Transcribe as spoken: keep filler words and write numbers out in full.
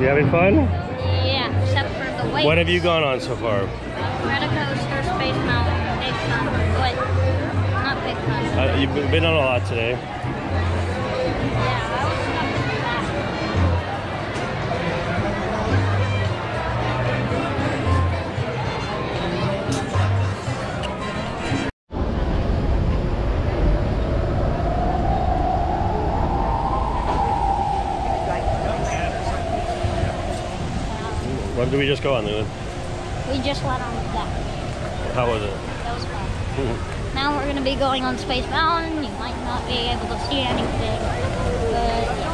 You having fun? Yeah, except for the weights. What have you gone on so far? Roller coaster, Space Mountain, Big Thunder. But not Big Thunder. Uh, you've been on a lot today. Yeah, I was stuck in that. What did we just go on, Lulu? We just went on that. How was it? That was fun. Now we're going to be going on Space Mountain. You might not be able to see anything, but yeah.